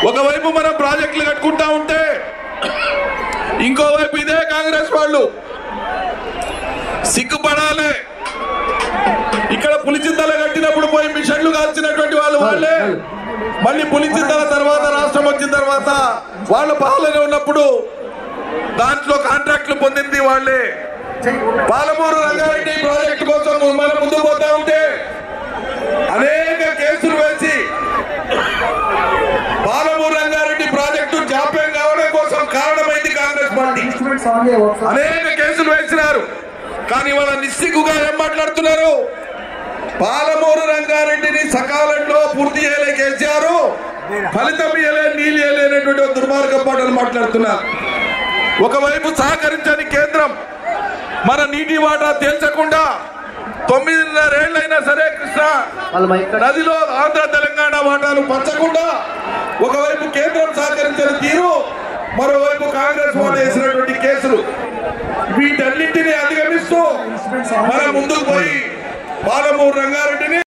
ఒకవైపు మనం ప్రాజెక్టులు కట్టుకుంటా ఉంటే ఇంకోవైపు ఇదే కాంగ్రెస్ వాళ్ళు సిగ్గుపడాలి. ఇక్కడ పులిచింతల కట్టినప్పుడు పోయి మిషన్లు కాల్చినటువంటి వాళ్ళే మళ్ళీ పులిచింతల తర్వాత రాష్ట్రం వచ్చిన తర్వాత వాళ్ళ పాలన ఉన్నప్పుడు దాంట్లో కాంట్రాక్టులు పొందింది వాళ్ళే. పాలమూరు రంగారెడ్డి ప్రాజెక్టు కోసం మనం ముందుకు పోతా ఉంటే అనేక కేసులు వేసి పాలమూరు రంగారెడ్డి ప్రాజెక్టు జాప్యం కావడం కోసం కారణమైంది కాంగ్రెస్ పార్టీ. అనేక కేసులు వేసినారు. కానీ వాళ్ళ నిస్సిగ్గుగా ఏం మాట్లాడుతున్నారు? పాలమూరు రంగారెడ్డిని సకాలంలో పూర్తి చేయలే కేసీఆర్, ఫలితం ఇయ్యలే, నీళ్ళు ఇయ్యలేనటువంటి దుర్మార్గం మాటలు మాట్లాడుతున్నారు. ఒకవైపు సహకరించని కేంద్రం మన నీటి వాటా తేల్చకుండా 9.5 ఏళ్లైనా సరే కృష్ణా నదిలో ఆంధ్ర తెలంగాణ వాటాలు పంచకుండా ఒకవైపు కేంద్రం సహకరించిన తీరు, మరోవైపు కాంగ్రెస్ వాళ్ళు వేసినటువంటి కేసులు, వీటన్నింటినీ అధిగమిస్తూ మనం ముందుకు పోయి పాలమూరు రంగారెడ్డిని